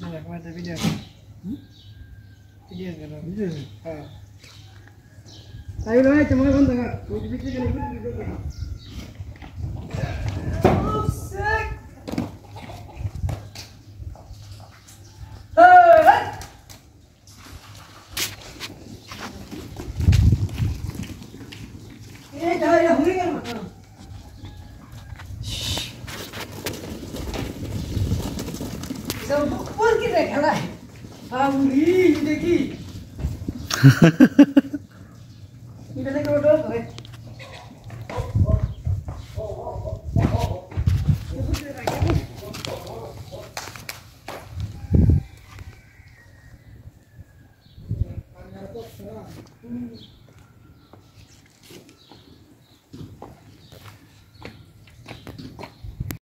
Ada kau ada video. Video kan? Video. Ayo lah, cuma kau tengok. Kau video kan? Video kan? Oh, sick. Hey. Ini dah ya, huri kan? सब ऊपर की देखला है हरी देखी ये देखो डो है ये